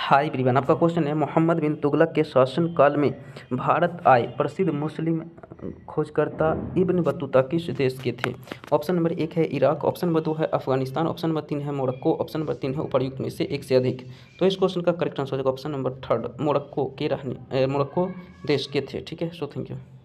Hi everyone, आपका question है मोहम्मद बिन तुगलक के शासनकाल में भारत आए प्रसिद्ध मुस्लिम खोजकर्ता इब्न बतूता किस देश के थे। ऑप्शन नंबर 1 है इराक, ऑप्शन नंबर 2 है अफगानिस्तान, ऑप्शन नंबर 3 है मोरक्को, ऑप्शन नंबर 3 है उपर्युक्त में से एक से अधिक। तो इस क्वेश्चन का करेक्ट आंसर हो जाएगा ऑप्शन नंबर 3 मोरक्को देश के थे। ठीक है, सो थैंक यू।